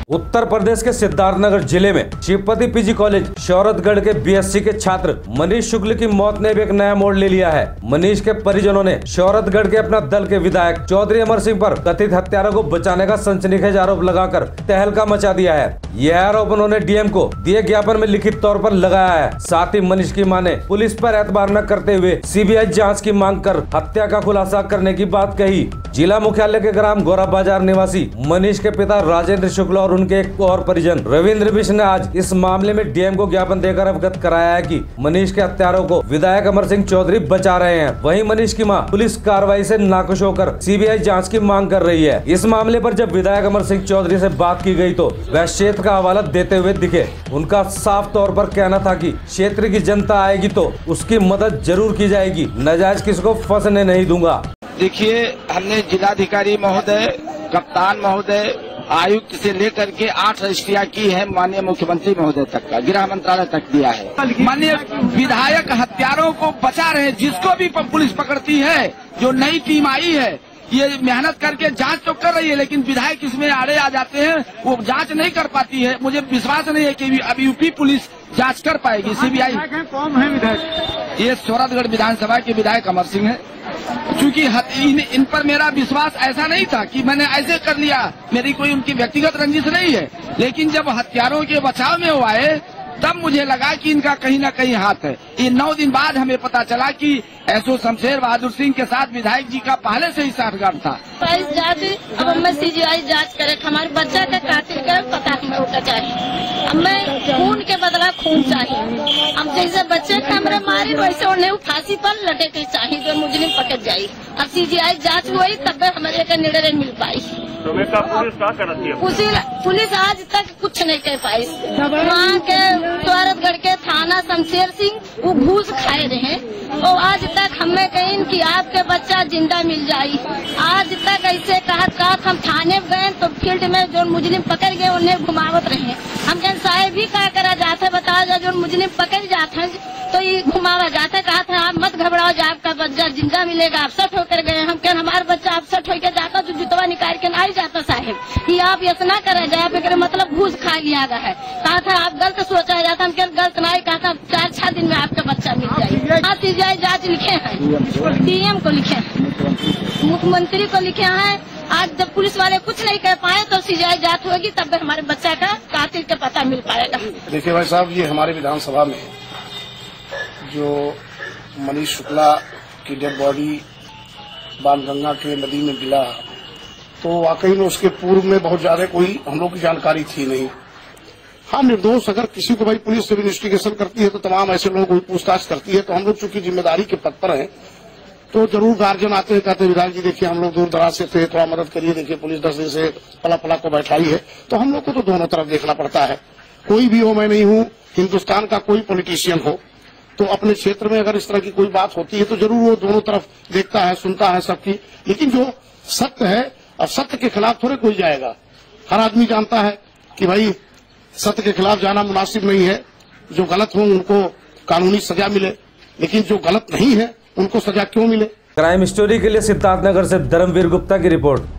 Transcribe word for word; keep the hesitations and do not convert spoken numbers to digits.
उत्तर प्रदेश के सिद्धार्थनगर जिले में शिवपति पीजी कॉलेज शौरतगढ़ के बीएससी के छात्र मनीष शुक्ल की मौत ने भी एक नया मोड़ ले लिया है। मनीष के परिजनों ने शौरतगढ़ के अपना दल के विधायक चौधरी अमर सिंह पर कथित हत्यारों को बचाने का सनसनीखेज आरोप लगाकर तहलका मचा दिया है। यह आरोप उन्होंने डीएम को दिए ज्ञापन में लिखित तौर पर लगाया है। साथ ही मनीष की मां ने पुलिस पर एतबार न करते हुए सीबीआई जाँच की मांग कर हत्या का खुलासा करने की बात कही। जिला मुख्यालय के ग्राम गोरा बाजार निवासी मनीष के पिता राजेंद्र शुक्ल और उनके एक और परिजन रविंद्र बिश्ट ने आज इस मामले में डीएम को ज्ञापन देकर अवगत कराया है कि मनीष के हत्यारों को विधायक अमर सिंह चौधरी बचा रहे हैं। वहीं मनीष की मां पुलिस कार्रवाई से नाखुश होकर सीबीआई जांच की मांग कर रही है। इस मामले पर जब विधायक अमर सिंह चौधरी से बात की गई तो वह क्षेत्र का हवाला देते हुए दिखे। उनका साफ तौर पर कहना था कि क्षेत्र की जनता आएगी तो उसकी मदद जरूर की जाएगी, नाजायज किसी को फंसने नहीं दूंगा। देखिए, हमने जिलाधिकारी महोदय, कप्तान महोदय, आयुक्त से लेकर के आठ रजिस्ट्रियां की है, माननीय मुख्यमंत्री महोदय तक का, गृह मंत्रालय तक दिया है। माननीय विधायक हत्यारों को बचा रहे, जिसको भी पुलिस पकड़ती है, जो नई टीम आई है ये मेहनत करके जांच तो कर रही है, लेकिन विधायक इसमें आड़े आ जाते हैं, वो जांच नहीं कर पाती है। मुझे विश्वास नहीं है कि अब यूपी पुलिस जांच कर पाएगी। सीबीआई कौन है विधायक? ये शौरतगढ़ विधानसभा के विधायक अमर सिंह है। क्योंकि इन, इन पर मेरा विश्वास ऐसा नहीं था कि मैंने ऐसे कर लिया, मेरी कोई उनकी व्यक्तिगत रंजिश नहीं है, लेकिन जब हत्यारों के बचाव में वो आए तब मुझे लगा कि इनका कहीं ना कहीं हाथ है। ये नौ दिन बाद हमें पता चला कि एसओ शमशेर बहादुर सिंह के साथ विधायक जी का पहले से ही साठगांठ था। अब हमें सीबीआई जांच करे, हमारे बच्चा का कातिल का पता हमें होना चाहिए। हमें खून के बदला खून चाहिए। हम जैसे बच्चे का हमारे मारे वैसे उन्हें फांसी पर लटे के चाहिए, जो मुजरिम पकड़ जाये। अब सीबीआई जांच हुई तब हमारे का निर्णय मिल पाई। तो पुलिस क्या करती है? पुलिस आज तक कुछ नहीं कर पाई। वहाँ के शौरतगढ़ के थाना शमशेर सिंह वो घूस खाए रहे और आज तक हमें कहीं कि आपके बच्चा जिंदा मिल जाये। आज तक ऐसे कहा कहा हम थाने गए तो फील्ड में जो मुजरिम पकड़ गए उन्हें घुमावत रहे। हम कहीं साहेब भी क्या करा जाते बताओ, जा जो मुजरिम पकड़ जाते हैं तो ये घुमावा जाते। कहा था आप मत घबराओ, जो आपका बच्चा जिंदा मिलेगा। आप सट होकर गए। हम कहें हमारा बच्चा आप सट होकर जाता तो जुतवा निकाल के ना जाता साहेब। ये आप ऐसा ना करा जाए, आप मतलब घूस खा लिया गया है। कहा था आप गलत सोचा जाता, हम कहें गलत नहीं। कहा था चार छह दिन में आपका बच्चा मिल जाएगा। हाँ, सीबीआई जांच लिखे हैं, डीएम को लिखे हैं, मुख्यमंत्री को लिखे हैं। आज जब पुलिस वाले कुछ नहीं कर पाए तो सीबीआई जांच होगी तब हमारे बच्चा का कातिल का पता मिल पाएगा। देखिए भाई साहब, ये हमारे विधानसभा में जो मनीष शुक्ला की डेड बॉडी बाणगंगा के नदी में मिला, तो वाकई में उसके पूर्व में बहुत ज्यादा कोई हम लोग की जानकारी थी नहीं। हाँ, निर्दोष अगर किसी को भाई पुलिस जब इन्वेस्टिगेशन करती है तो तमाम ऐसे लोगों को पूछताछ करती है। तो हम लोग चूंकि जिम्मेदारी के पद पर हैं तो जरूर गार्जियन आते हैं, कहते हैं विधायक जी देखिए हम लोग दूर दराज से थे, थोड़ा मदद करिए, देखिए पुलिस दस दिन से पला पला को बैठाई है। तो हम लोग को तो दोनों तरफ देखना पड़ता है। कोई भी हो, मैं नहीं हूँ, हिन्दुस्तान का कोई पॉलिटिशियन हो तो अपने क्षेत्र में अगर इस तरह की कोई बात होती है तो जरूर वो दोनों तरफ देखता है, सुनता है सबकी। लेकिन जो सत्य है, अब सत्य के खिलाफ थोड़े कोई जाएगा। हर आदमी जानता है कि भाई सत्य के खिलाफ जाना मुनासिब नहीं है। जो गलत हो उनको कानूनी सजा मिले, लेकिन जो गलत नहीं है उनको सजा क्यों मिले। क्राइम स्टोरी के लिए सिद्धार्थनगर से धर्मवीर गुप्ता की रिपोर्ट।